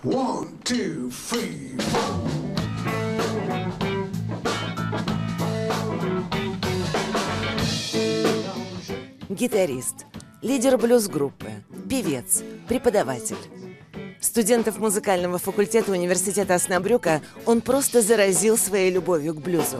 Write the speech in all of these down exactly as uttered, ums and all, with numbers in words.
One, two, three, four. Гитарист, лидер блюз-группы, певец, преподаватель. Студентов музыкального факультета университета Оснабрюка он просто заразил своей любовью к блюзу.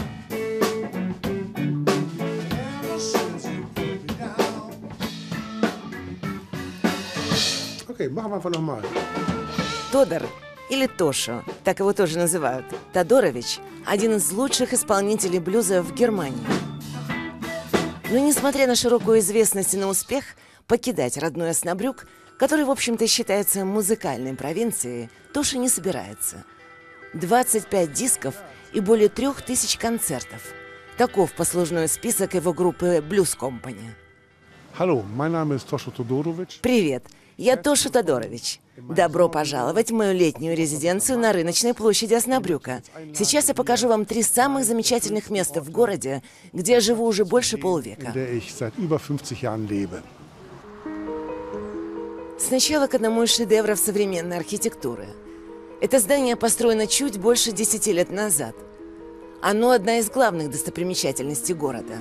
Okay, machen wir einfach nochmal. Тодор, или Тошо, так его тоже называют, Тодорович, один из лучших исполнителей блюза в Германии. Но несмотря на широкую известность и на успех, покидать родной Оснабрюк, который, в общем-то, считается музыкальной провинцией, Тошо не собирается. двадцать пять дисков и более трех тысяч концертов. Таков послужной список его группы Blues Company. Hallo, mein Name ist Tosho Todorovic. Привет, я Тошо Тодорович. Добро пожаловать в мою летнюю резиденцию на рыночной площади Оснабрюка. Сейчас я покажу вам три самых замечательных места в городе, где я живу уже больше полвека. Сначала к одному из шедевров современной архитектуры. Это здание построено чуть больше десяти лет назад. Оно одна из главных достопримечательностей города.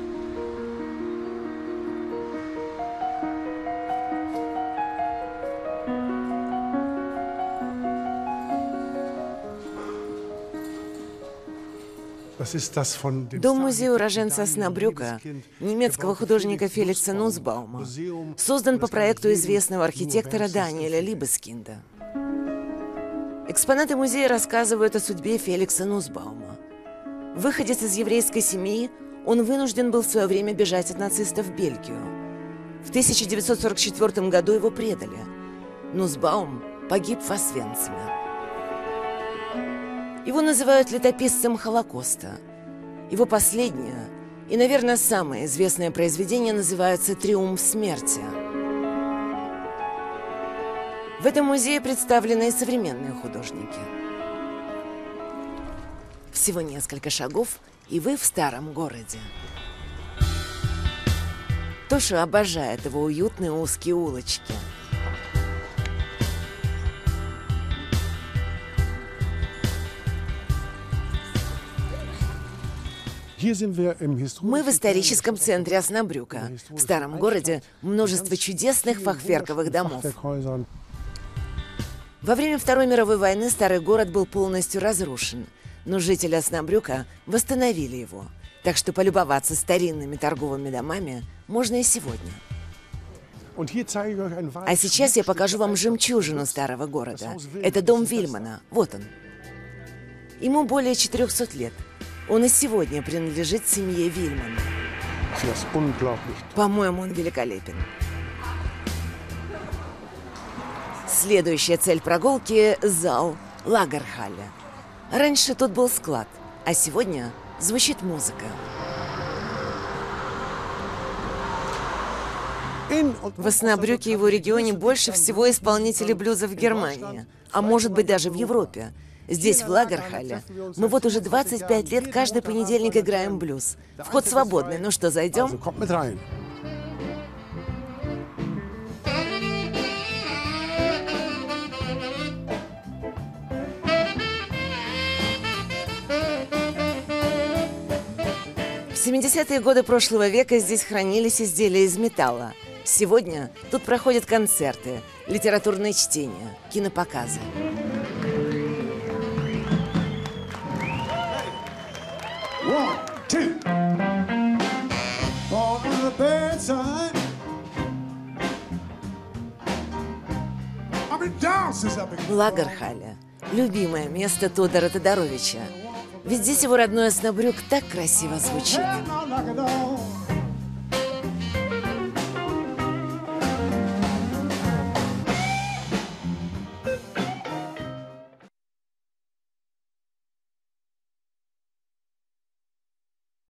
Дом-музей уроженца Оснабрюка, немецкого художника Феликса Нусбаума, создан по проекту известного архитектора Даниэля Либескинда. Экспонаты музея рассказывают о судьбе Феликса Нусбаума. Выходец из еврейской семьи, он вынужден был в свое время бежать от нацистов в Бельгию. В тысяча девятьсот сорок четвёртом году его предали. Нусбаум погиб в Освенциме. Его называют летописцем Холокоста. Его последнее и, наверное, самое известное произведение называется «Триумф смерти». В этом музее представлены и современные художники. Всего несколько шагов, и вы в старом городе. Тошо обожает его уютные узкие улочки. Мы в историческом центре Оснабрюка. В старом городе множество чудесных фахверковых домов. Во время Второй мировой войны старый город был полностью разрушен, но жители Оснабрюка восстановили его. Так что полюбоваться старинными торговыми домами можно и сегодня. А сейчас я покажу вам жемчужину старого города. Это дом Вильмана. Вот он. Ему более четырёхсот лет. Он и сегодня принадлежит семье Вильман. По-моему, он великолепен. Следующая цель прогулки – зал Лагерхалле. Раньше тут был склад, а сегодня звучит музыка. В Оснабрюке и его регионе больше всего исполнителей блюза в Германии, а может быть даже в Европе. Здесь, в Лагерхалле, мы вот уже двадцать пять лет каждый понедельник играем блюз. Вход свободный, ну что, зайдем? В семидесятые годы прошлого века здесь хранились изделия из металла. Сегодня тут проходят концерты, литературные чтения, кинопоказы. One, two. On the bedside. I've been down since I've been... Лагерхалле – любимое место Тодора Тодоровича. Ведь здесь его родной Оснабрюк так красиво звучит.